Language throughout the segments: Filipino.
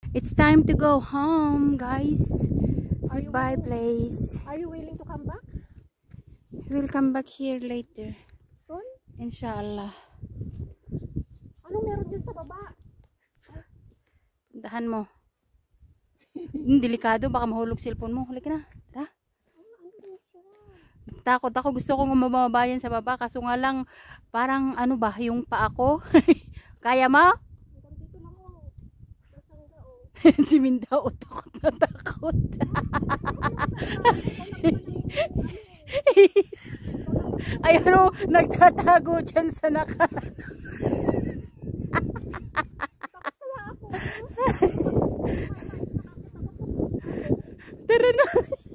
It's time to go home, guys. Goodbye, place. Are you willing to come back? We'll come back here later. Soon? Inshallah. Anong meron din sa baba? Dahan mo. Delikado, baka mahulog cellphone mo. Halika na. Tara. Takot ako. Gusto kong umabayan sa baba. Kaso nga lang, parang ano ba, yung paa ko. Kaya mo? Dito lang ako. Sasangga o. Si Mindao, takot na takot. Ay ano, nagtatago dyan sa nakaraan. Tara na.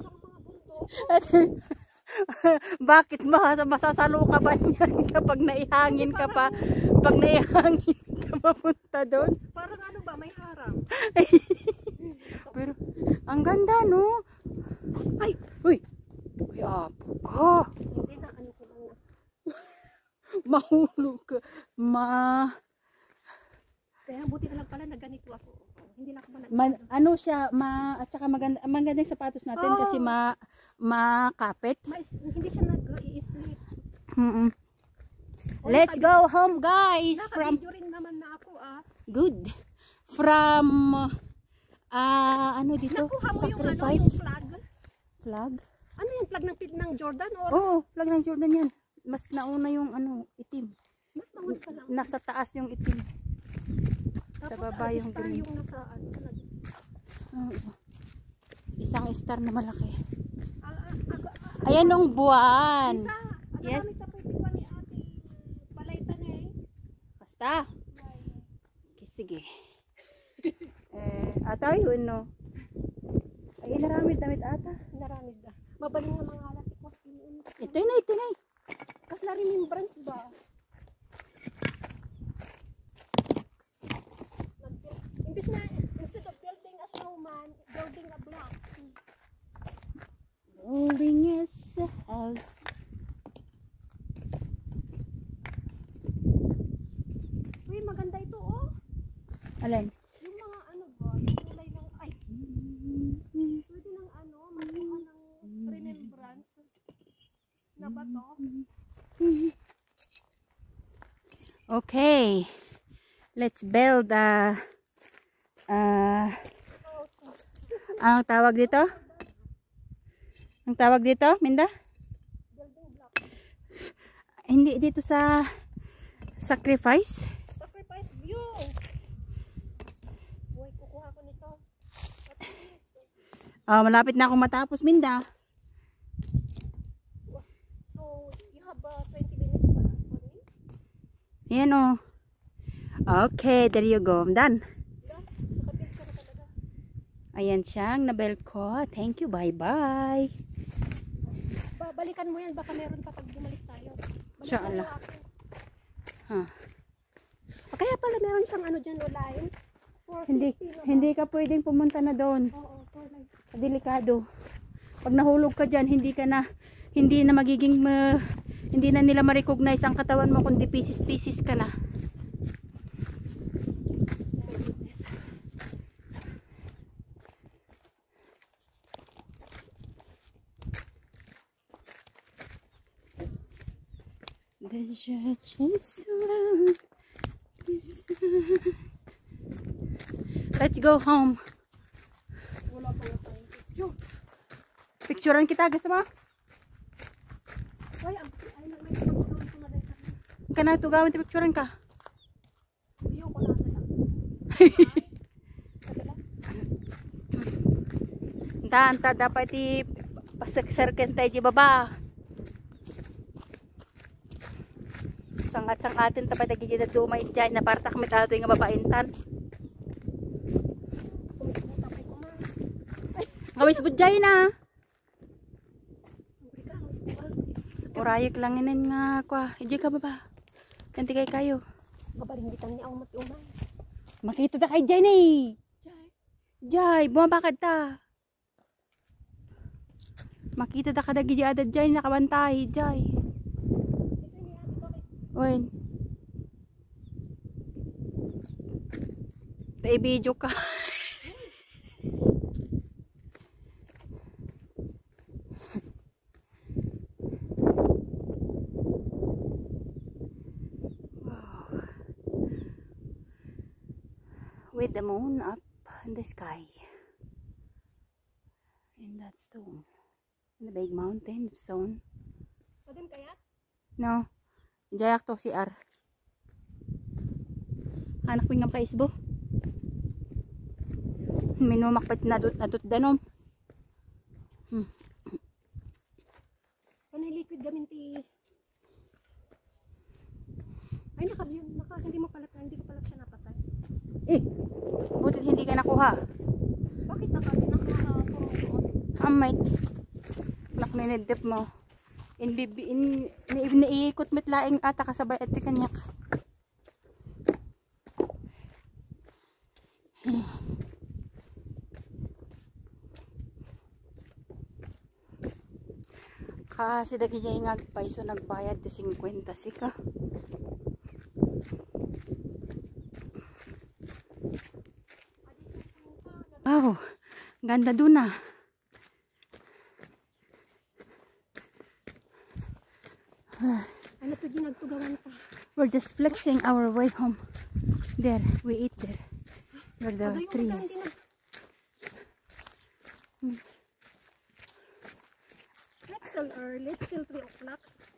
Bakit masasalo ka ba niyan kapag naihangin ka pa? Pag naihangin ka papunta doon? Parang ano ba, may harang. Pero ang ganda, no? Ay, uy. Uy, apo ka. Hindi na, ano ko lang na. Mahulog ka. Kaya buti na lang pala na ganito ako. Hindi na ako Ano siya, at saka magandang sapatos natin kasi makapit. Hindi siya nag-i-sleep. Let's go home, guys. Naka-video rin naman na ako Good. From ano dito? Nakuha mo Sacrifice. yung flag. Flag? Ano yung flag ng Jordan? Or? Oo, flag ng Jordan yan. Mas nauna yung itim. Mas mauna pa lang. Nasa taas yung itim. Tapos, sa baba yung star green. Yung nasa, Isang star na malaki. Ayan yung buwan. Yes. Yes. Ni ate palaytan Basta. Okay, sige. Atay, no? Ay, naramid damit ata. Naramid na. Mabaling nga mga alatik mo. Ito na. Kasi na remembrance ba? Instead of building a snowman, building a block. Building is a house. Uy, maganda ito, oh. Alin? Yung mga ano ba, yung kulay ng, ay, pwede ng magmukha ng remembrance na ba to? Okay. Let's build anong tawag dito? Ang tawag dito, Minda? Building block. Hindi dito sa sacrifice. Sacrifice view. Uy, kukuha ko nito. Malapit na akong matapos, Minda. So, you have 20 minutes para for me? Ayan o. Okay, there you go. I'm done. Nakapit ka na talaga. Ayan siyang nabelt ko. Thank you. Bye-bye. Balikan mo yan. Baka meron pa pag bumalik tayo. Inshallah. Kaya pala meron siyang ano dyan o line. For safety na ba? Hindi ka pwedeng pumunta na doon. Oo, for line. Delikado. Pag nahulog ka dyan, hindi na magiging hindi na nila ma-recognize ang katawan mo kundi pieces-pieces ka na. Let's go home. Wala pa nga tayong picture. Picturean kita, gusto mo? Ay, may pagkakawin ko na dahil sa Ka na tugawin, picturean ka. view ko na lang. Anta, dapat pasakserken tayo di baba. Sangat-sangatin tapos nagiging na dumay dyan na parta kami tayo yung babaintan. Kumisbuta pa ko man. Ngawis budjay na. Ang brika, Urayik lang inin nga kwa. Iji ka baba. Kanti kayo. kabaringgitan niya ang mati-umay. Makita ta kay dyan eh. Jai. Jay, bumabakad ta. Makita ta kadagi di adad dyan nakabantay. Jay. Ito niya, di ba? Oin. Ta i-video ka. the moon up in the sky. In that stone. In the big mountain stone. Padim kaya? No. Jayak to si R. Anak ko nga kaisbo. Minumak pa nadot danom. Ano liquid gamin ti? Ay hindi ko pala siya napatay. Butit hindi ka nakuha. Bakit nakapurong doon? Amay. Nakninidip mo. Niikot mit laing ata kasabay at kanyak. Kasi dagi jay ngagpay so nagbayad de 50 sika. Wow, ganda dun ah. Ano to din nagtugawan pa? We're just flexing our way home. There, we eat there. Where the trees. Let's still early. It's still 3 o'clock.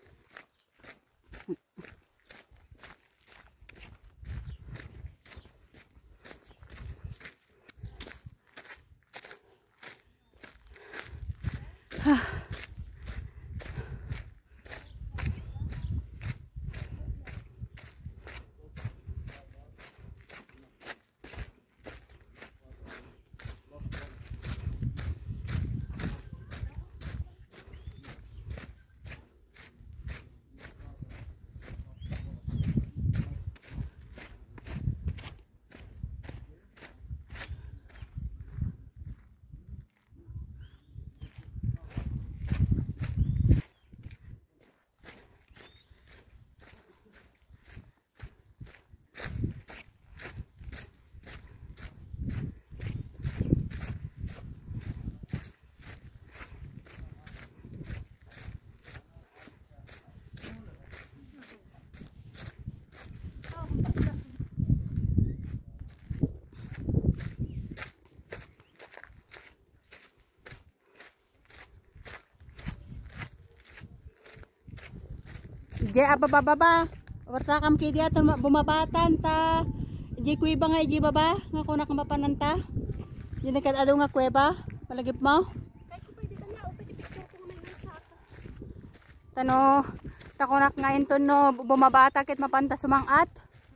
Jay ababa. Wata kam kay diya bumabatan ta. Jay kuiba nga jay baba nga kuna ka mapananta. Jay nagkadado nga kuweba. Malagip mo. Kahit ko pwede kanya o pwede picture ko may nasa ako. Tano takunak nga inton no bumabata ket mapanta sumangat.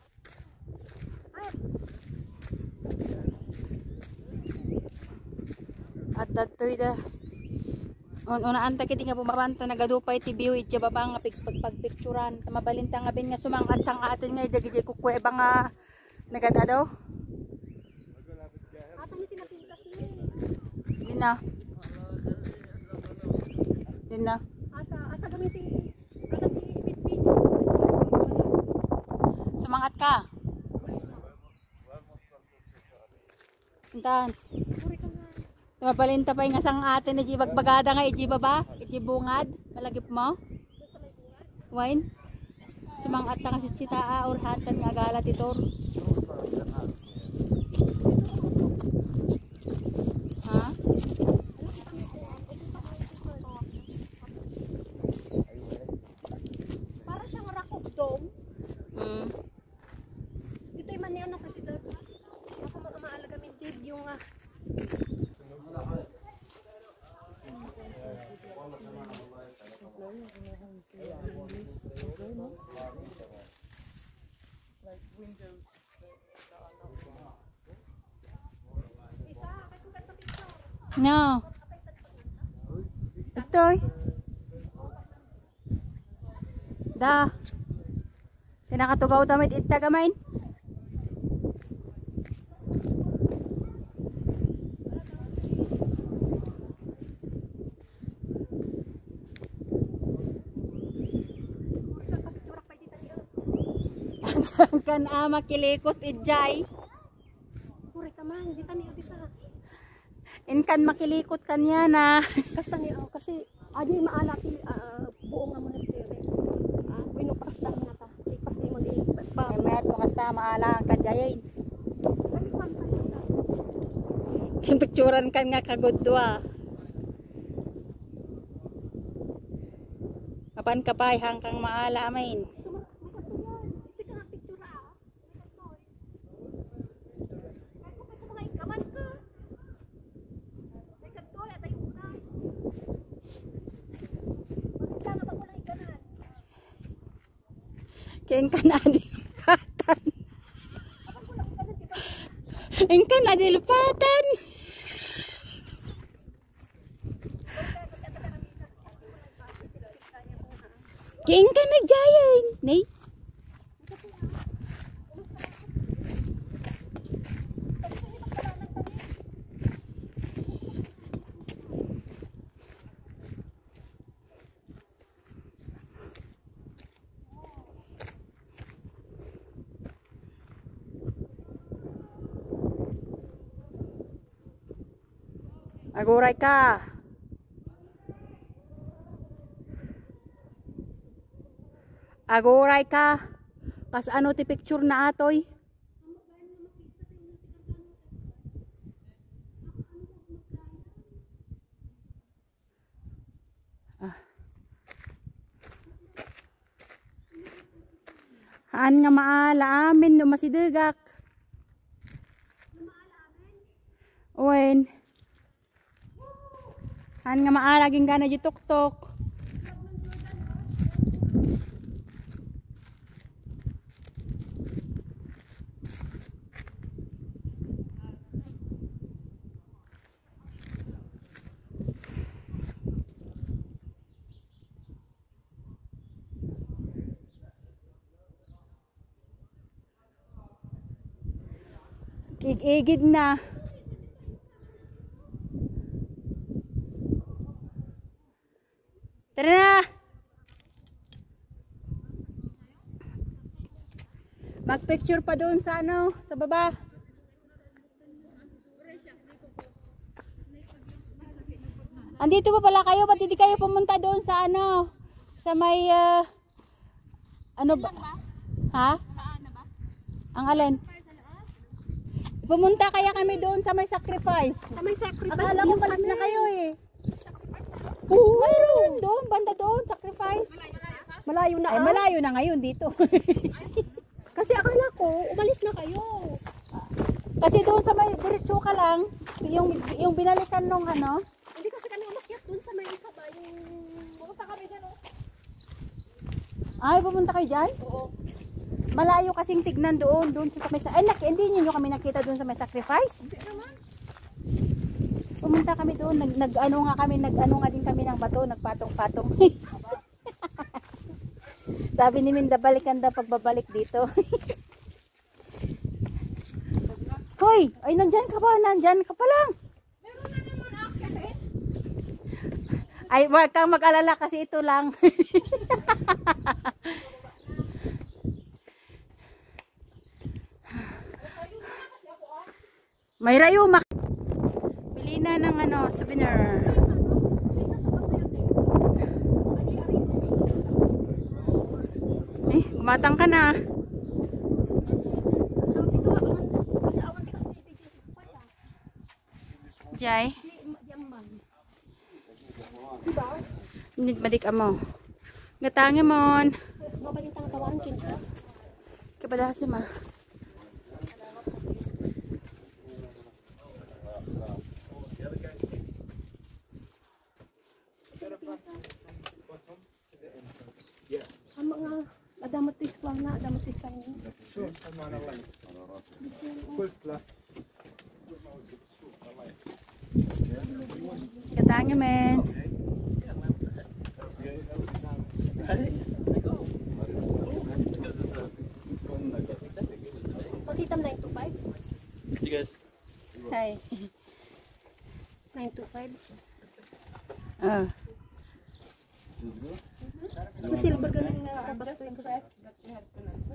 At datoy da. Una anta kiti nga bumabanta nagadupay ti view itya baba nga pagpicturan mabalinta nga bin nga sumangat sang atin nga idagijay kukweba nga nagadado. Ata mi tinapintas ni. Din na. Ata gamiti. Ata ti video. Sumangat ka. Intan. Puri ka nga. Mabalinta pa nga sang atin na bagbagada nga iji baba, iji bungad, malagip mo. Wine. Sumangat nga si sitaa or hatan nga agala titor. Ha? Para siyang rock of dome. Hmm. Ito yung maniyan nasa sidad. Ako mga maalaga min video nga. No. Itoy. Da. Kinakatugaw damit ita gamain. Kan makilikot ijay. Puri ka man, di tani dita. Inkan makilikot kanya na. Kastani ako kasi adi maalati buong nga monastery. Pinupasdan nga ta. Ipas ni mag-iipat pa. May met kung hasta maala ang kadyayin. Ay, man tayo. Picturean kan nga kagod dua. Kapan kapay hangkang maala amin. Kaya ka na dilupatan. Engka na dilupatan. Kaya ka nagjayan. Nay. Aguray ka. Aguray ka. Kas ano ti picture na atoy? Haan nga maala amin no masidegak. Owen. Haan nga maala ginggana di tuktok. Igid na. Tara na. Mag-picture pa doon sa ano, sa baba. Andito pa pala kayo, ba't hindi kayo pumunta doon sa ano? Sa may ano ba? Ha? Saan na ba? Ang alin? Pumunta kaya kami doon sa may sacrifice. Sa may sacrifice. Akala ko palis na kayo eh. Oo, mayroon doon, banda doon, sacrifice. Malayo na. Ay, malayo na ngayon dito. Kasi akala ko, umalis na kayo. Kasi doon sa may diretso ka lang, yung binalikan nung ano. Hindi kasi kami umakyat dun sa may isa ba, yung pumunta kami gano'n. Ay, pumunta kayo dyan? Oo. Malayo kasing tignan doon sa may hindi niyo kami nakita doon sa may sacrifice. Hindi naman. Pumunta kami doon, nag-ano nga din kami ng bato, nagpatong-patong. Sabi ni Minda, balikan daw pagbabalik dito. Hoy, ay nandyan ka pa lang. Meron na naman akit. Ay, wag kang mag-alala kasi ito lang. May rayo bili na ng ano, souvenir. Eh, kumatang ka na. Jay. Nit badik amo. Gatangi mon. Mabalintang tawang kinsa. Kepada si ma. Ang mga adamatis pa na, adamatis ang Gatangi men. Pakitam 925. Guys. Hi. 925. Ah. Silver ganun nga kabas ko yung